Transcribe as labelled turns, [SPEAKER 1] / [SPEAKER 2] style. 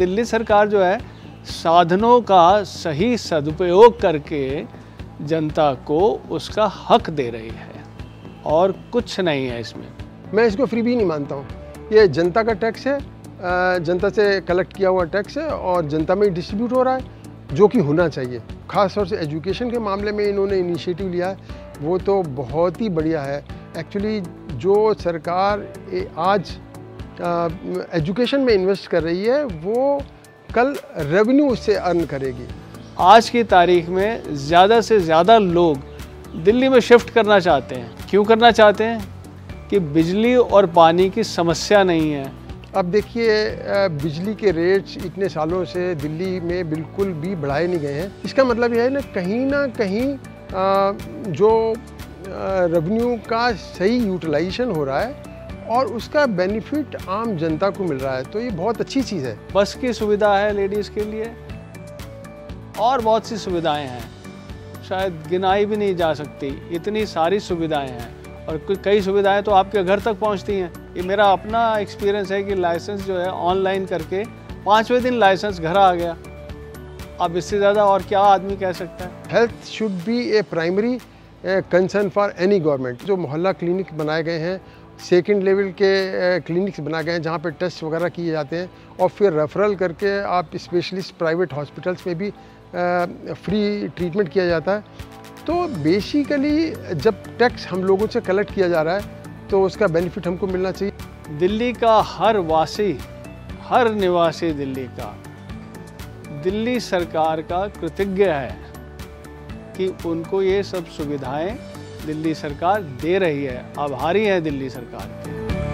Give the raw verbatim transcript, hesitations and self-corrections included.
[SPEAKER 1] दिल्ली सरकार जो है साधनों का सही सदुपयोग करके जनता को उसका हक दे रही है और कुछ नहीं है इसमें।
[SPEAKER 2] मैं इसको फ्री भी नहीं मानता हूँ। ये जनता का टैक्स है, जनता से कलेक्ट किया हुआ टैक्स है और जनता में डिस्ट्रीब्यूट हो रहा है, जो कि होना चाहिए। ख़ास तौर से एजुकेशन के मामले में इन्होंने इनिशिएटिव लिया है, वो तो बहुत ही बढ़िया है। एक्चुअली जो सरकार आज एजुकेशन में इन्वेस्ट कर रही है वो कल रेवेन्यू उससे अर्न करेगी।
[SPEAKER 1] आज की तारीख में ज़्यादा से ज़्यादा लोग दिल्ली में शिफ्ट करना चाहते हैं। क्यों करना चाहते हैं? कि बिजली और पानी की समस्या नहीं है।
[SPEAKER 2] अब देखिए, बिजली के रेट्स इतने सालों से दिल्ली में बिल्कुल भी बढ़ाए नहीं गए हैं। इसका मतलब यह है ना, कहीं ना कहीं जो रेवेन्यू का सही यूटिलाइजेशन हो रहा है और उसका बेनिफिट आम जनता को मिल रहा है, तो ये बहुत अच्छी चीज़ है।
[SPEAKER 1] बस की सुविधा है लेडीज़ के लिए और बहुत सी सुविधाएं हैं, शायद गिनाई भी नहीं जा सकती, इतनी सारी सुविधाएं हैं और कई सुविधाएं तो आपके घर तक पहुंचती हैं। ये मेरा अपना एक्सपीरियंस है कि लाइसेंस जो है ऑनलाइन करके पाँचवें दिन लाइसेंस घर आ गया। अब इससे ज़्यादा और क्या आदमी कह सकता है।
[SPEAKER 2] Health should be a primary concern for any government. जो मोहल्ला क्लिनिक बनाए गए हैं, सेकेंड लेवल के क्लिनिक्स बनाए गए हैं जहाँ पे टेस्ट वगैरह किए जाते हैं और फिर रेफरल करके आप स्पेशलिस्ट प्राइवेट हॉस्पिटल्स में भी फ्री ट्रीटमेंट किया जाता है। तो बेसिकली जब टैक्स हम लोगों से कलेक्ट किया जा रहा है तो उसका बेनिफिट हमको मिलना चाहिए।
[SPEAKER 1] दिल्ली का हर वासी, हर निवासी दिल्ली का दिल्ली सरकार का कृतज्ञ है कि उनको ये सब सुविधाएं दिल्ली सरकार दे रही है। आभारी है दिल्ली सरकार के।